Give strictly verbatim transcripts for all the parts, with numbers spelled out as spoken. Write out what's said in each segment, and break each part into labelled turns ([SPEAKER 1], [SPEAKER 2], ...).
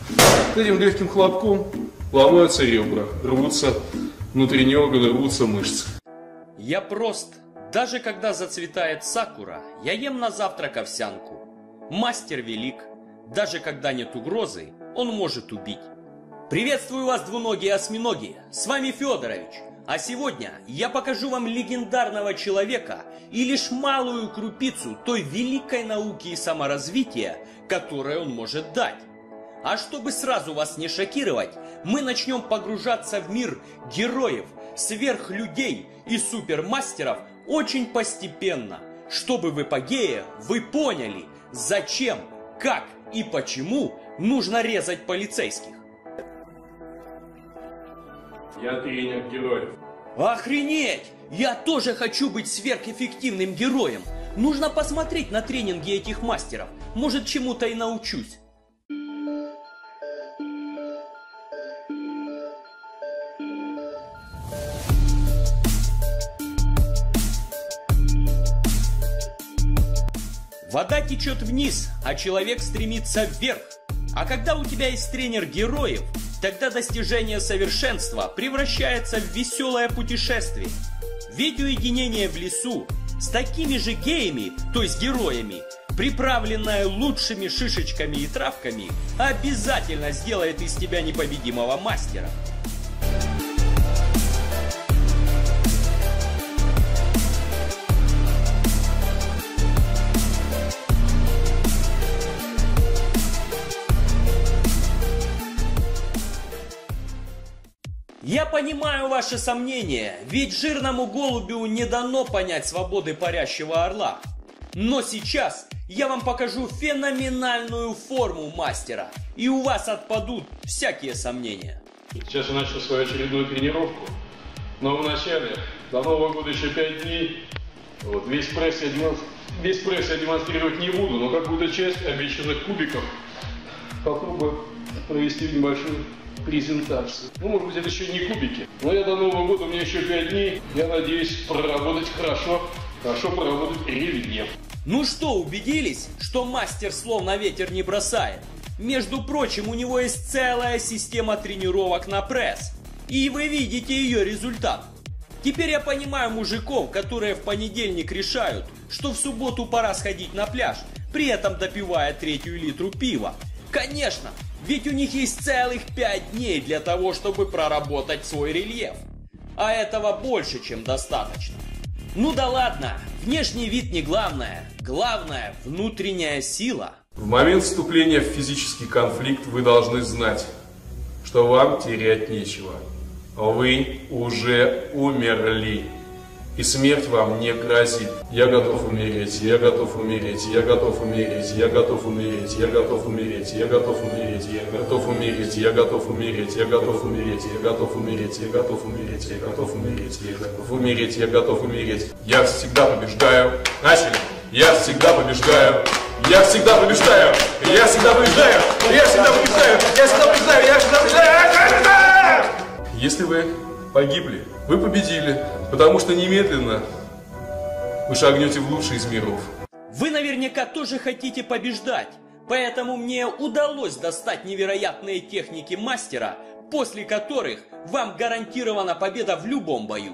[SPEAKER 1] Этим легким хлопком ломаются ребра, рвутся внутренние органы, рвутся мышцы.
[SPEAKER 2] Я прост. Даже когда зацветает сакура, я ем на завтрак овсянку. Мастер велик. Даже когда нет угрозы, он может убить. Приветствую вас, двуногие осьминоги. С вами Федорович. А сегодня я покажу вам легендарного человека и лишь малую крупицу той великой науки и саморазвития, которую он может дать. А чтобы сразу вас не шокировать, мы начнем погружаться в мир героев, сверхлюдей и супермастеров очень постепенно, чтобы в эпогее вы поняли, зачем, как и почему нужно резать полицейских.
[SPEAKER 1] Я тренер героев.
[SPEAKER 2] Охренеть! Я тоже хочу быть сверхэффективным героем. Нужно посмотреть на тренинги этих мастеров. Может, чему-то и научусь. Вода течет вниз, а человек стремится вверх. А когда у тебя есть тренер героев, тогда достижение совершенства превращается в веселое путешествие. Ведь уединение в лесу с такими же геями, то есть героями, приправленное лучшими шишечками и травками, обязательно сделает из тебя непобедимого мастера. Я понимаю ваши сомнения, ведь жирному голубю не дано понять свободы парящего орла. Но сейчас я вам покажу феноменальную форму мастера, и у вас отпадут всякие сомнения.
[SPEAKER 1] Сейчас я начну свою очередную тренировку, но вначале, до Нового года еще пять дней, вот, весь пресс я демонстр... весь пресс я демонстрировать не буду, но какую-то часть обещанных кубиков попробую провести в небольшую презентацию. Ну, может быть, это еще не кубики. Но я до Нового года, у меня еще пять дней. Я надеюсь проработать хорошо, хорошо проработать рельеф.
[SPEAKER 2] Ну что, убедились, что мастер словно ветер не бросает? Между прочим, у него есть целая система тренировок на пресс. И вы видите ее результат. Теперь я понимаю мужиков, которые в понедельник решают, что в субботу пора сходить на пляж, при этом допивая третью литру пива. Конечно! Ведь у них есть целых пять дней для того, чтобы проработать свой рельеф. А этого больше, чем достаточно. Ну да ладно, внешний вид не главное. Главное – внутренняя сила.
[SPEAKER 1] В момент вступления в физический конфликт вы должны знать, что вам терять нечего. Вы уже умерли. И смерть вам не грозит. Я готов умереть, я готов умереть, я готов умереть, я готов умереть, я готов умереть, я готов умереть, я готов умереть, я готов умереть, я готов умереть, я готов умереть, я готов умереть, я готов умереть, я готов умереть, я готов умереть. Я всегда побеждаю. Начали. Я всегда побеждаю. Я всегда побеждаю. Я всегда побеждаю. Я всегда побеждаю. Я всегда побеждаю. Я всегда побеждаю. Если вы погибли, вы победили, потому что немедленно вы шагнете в лучший из миров.
[SPEAKER 2] Вы наверняка тоже хотите побеждать, поэтому мне удалось достать невероятные техники мастера, после которых вам гарантирована победа в любом бою.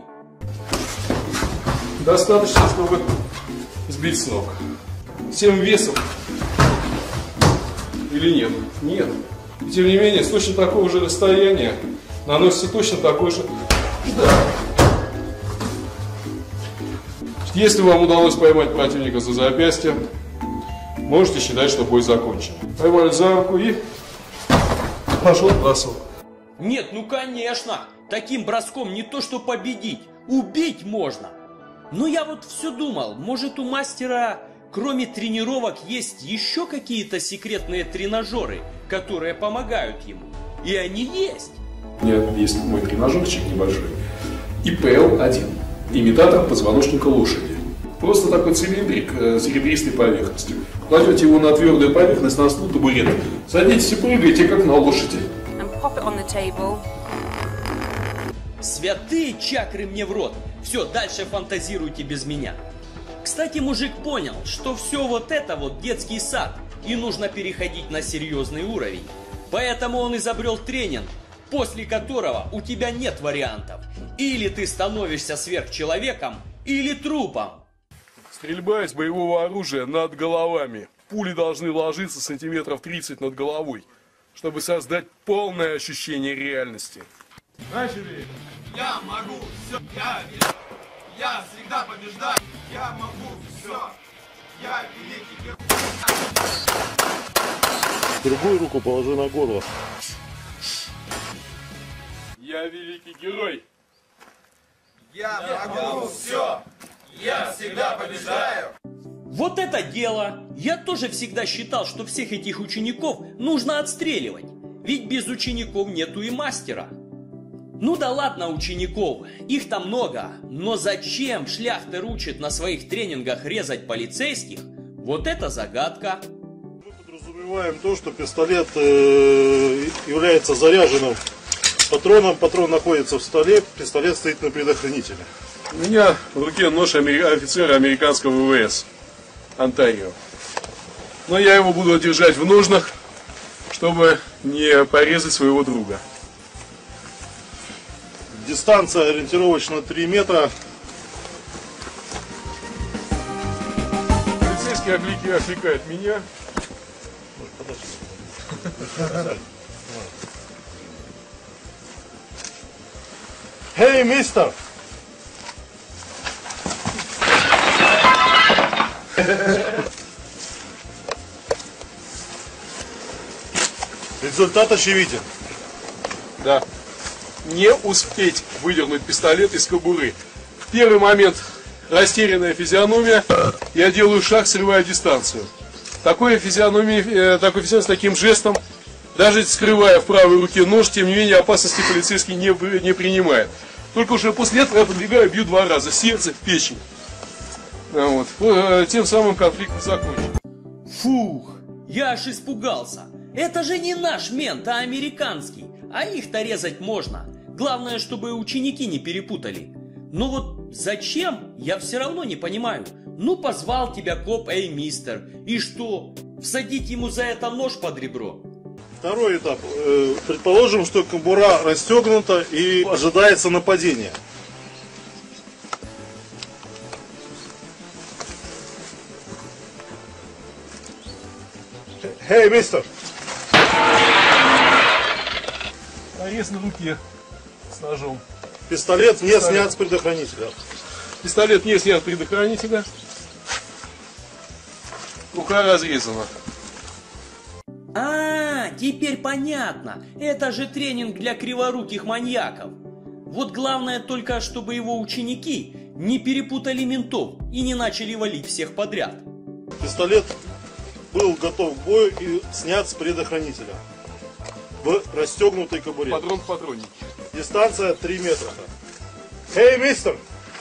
[SPEAKER 1] Достаточно, чтобы сбить с ног. Всем весом или нет? Нет. И тем не менее, с точно такого же расстояния наносится точно такой же удар. Если вам удалось поймать противника за запястье, можете считать, что бой закончен. Поймали за руку и пошел бросок.
[SPEAKER 2] Нет, ну конечно, таким броском не то что победить, убить можно. Но я вот все думал, может у мастера, кроме тренировок, есть еще какие-то секретные тренажеры, которые помогают ему. И они есть.
[SPEAKER 1] У меня есть мой тренажерчик небольшой. И пэ эл один. Имитатор позвоночника лошади. Просто такой цилиндрик с серебристой поверхностью. Кладете его на твердую поверхность, на стул, табурет. Садитесь и прыгаете, как на лошади.
[SPEAKER 2] Святые чакры мне в рот. Все, дальше фантазируйте без меня. Кстати, мужик понял, что все вот это вот детский сад, и нужно переходить на серьезный уровень. Поэтому он изобрел тренинг, после которого у тебя нет вариантов. Или ты становишься сверхчеловеком, или трупом.
[SPEAKER 1] Стрельба из боевого оружия над головами. Пули должны ложиться сантиметров тридцать над головой, чтобы создать полное ощущение реальности. Начали!
[SPEAKER 3] Я могу все, я велик, я всегда побеждаю, я могу все, я великий герой.
[SPEAKER 4] Другую руку положи на горло.
[SPEAKER 1] Я великий герой.
[SPEAKER 3] Я могу все, я всегда побеждаю.
[SPEAKER 2] Вот это дело! Я тоже всегда считал, что всех этих учеников нужно отстреливать. Ведь без учеников нету и мастера. Ну да ладно учеников, их там много. Но зачем Шляхтер учит на своих тренингах резать полицейских? Вот это загадка.
[SPEAKER 4] Мы подразумеваем то, что пистолет э, является заряженным патроном. Патрон находится в столе, пистолет стоит на предохранителе.
[SPEAKER 1] У меня в руке нож офицера американского ВВС. Онтарио. Но я его буду держать в ножнах, чтобы не порезать своего друга.
[SPEAKER 4] Дистанция ориентировочно три метра.
[SPEAKER 1] Полицейский оклики, окликает меня.
[SPEAKER 4] Эй, мистер! Результат очевиден.
[SPEAKER 1] Да. Не успеть выдернуть пистолет из кобуры. В первый момент растерянная физиономия. Я делаю шаг, срываю дистанцию. Такой физиономии, такой физиономии с таким жестом, даже скрывая в правой руке нож, тем не менее опасности полицейский не, не принимает. Только уже после этого я подвигаю, бью два раза. В сердце, в печень. Вот. Тем самым конфликт закончен.
[SPEAKER 2] Фух, я аж испугался. Это же не наш мент, а американский. А их-то резать можно. Главное, чтобы ученики не перепутали. Но вот зачем, я все равно не понимаю. Ну, позвал тебя коп, эй, мистер. И что, всадить ему за это нож под ребро?
[SPEAKER 4] Второй этап. Предположим, что кобура расстегнута и ожидается нападение. Эй, мистер!
[SPEAKER 1] Порез на руке с ножом.
[SPEAKER 4] Пистолет не Пистолет. снят с предохранителя.
[SPEAKER 1] Пистолет не снят с предохранителя. Рука разрезана.
[SPEAKER 2] А, теперь понятно. Это же тренинг для криворуких маньяков. Вот главное только, чтобы его ученики не перепутали ментов и не начали валить всех подряд.
[SPEAKER 4] Пистолет был готов к бою и снят с предохранителя в расстегнутой кобуре.
[SPEAKER 1] Патрон в патроннике.
[SPEAKER 4] Дистанция три метра. Эй, мистер!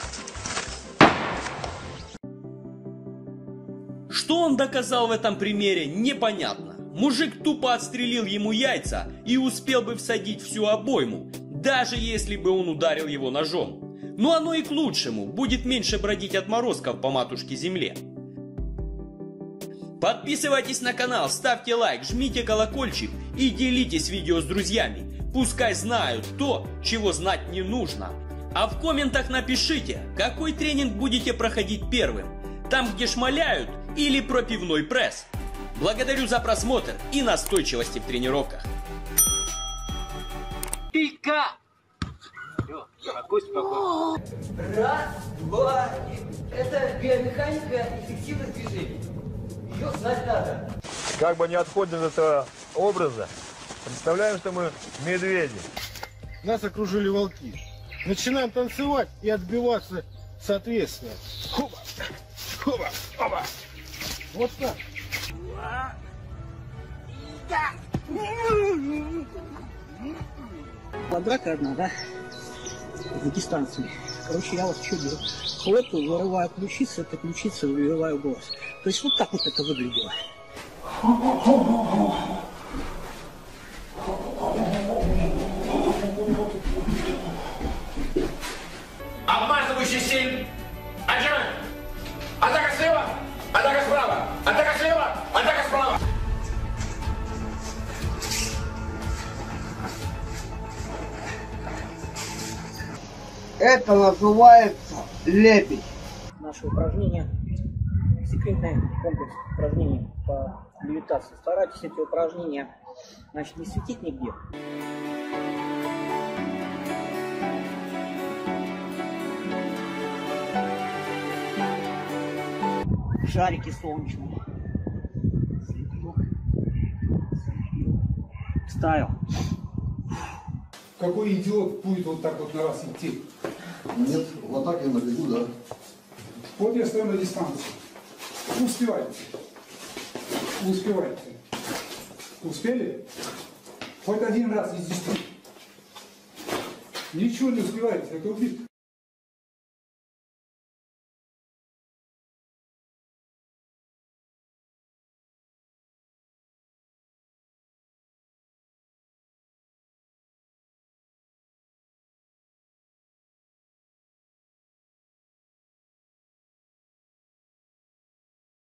[SPEAKER 2] Что он доказал в этом примере, непонятно. Мужик тупо отстрелил ему яйца и успел бы всадить всю обойму, даже если бы он ударил его ножом. Но оно и к лучшему, будет меньше бродить отморозков по матушке земле. Подписывайтесь на канал, ставьте лайк, жмите колокольчик и делитесь видео с друзьями. Пускай знают то, чего знать не нужно. А в комментах напишите, какой тренинг будете проходить первым. Там, где шмаляют, или про пивной пресс. Благодарю за просмотр и настойчивости в тренировках.
[SPEAKER 5] Пика! Все, спокойно, спокойно.
[SPEAKER 6] Раз, два, это биомеханика эффективных движений. Ее знать надо.
[SPEAKER 7] Как бы не отходим от этого образа, представляем, что мы медведи.
[SPEAKER 8] Нас окружили волки. Начинаем танцевать и отбиваться соответственно. Хоба, хоба, хоба. Вот так.
[SPEAKER 9] Драка одна, да? В дистанции. Короче, я вот что делаю? Хлопаю, вырываю ключицу, это ключица вырываю голос. То есть вот так вот это выглядело.
[SPEAKER 3] Обмазывающий стиль. Отжимай. Атака слева. Атака справа. Атака слева. Атака справа.
[SPEAKER 5] Это называется лебедь.
[SPEAKER 9] Наши упражнения, секретный комплекс упражнений по левитации. Старайтесь эти упражнения, значит, не светить нигде. Шарики солнечные. Ставил.
[SPEAKER 10] Какой идиот будет вот так вот на вас идти?
[SPEAKER 11] Нет, в атаке на бегу, да.
[SPEAKER 10] Вот я стою на дистанции. Успевайте. Успевайте. Успели? Хоть один раз из десяти. Ничего не успеваете, это убит.